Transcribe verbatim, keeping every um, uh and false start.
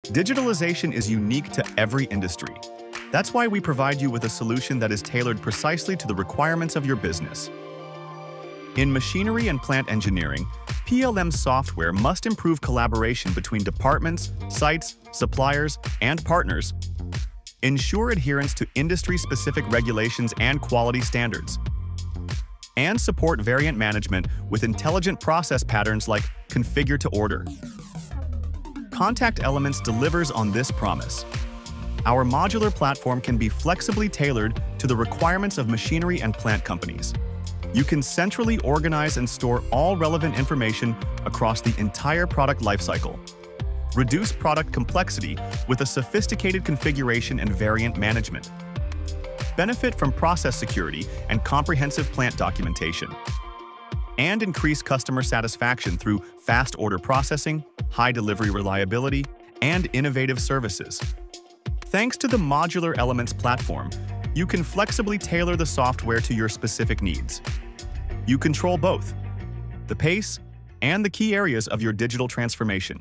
Digitalization is unique to every industry. That's why we provide you with a solution that is tailored precisely to the requirements of your business. In machinery and plant engineering, P L M software must improve collaboration between departments, sites, suppliers, and partners, ensure adherence to industry-specific regulations and quality standards, and support variant management with intelligent process patterns like configure to order. Contact Elements delivers on this promise. Our modular platform can be flexibly tailored to the requirements of machinery and plant companies. You can centrally organize and store all relevant information across the entire product lifecycle. Reduce product complexity with a sophisticated configuration and variant management. Benefit from process security and comprehensive plant documentation. And increase customer satisfaction through fast order processing, high delivery reliability, and innovative services. Thanks to the Modular Elements platform, you can flexibly tailor the software to your specific needs. You control both the pace and the key areas of your digital transformation.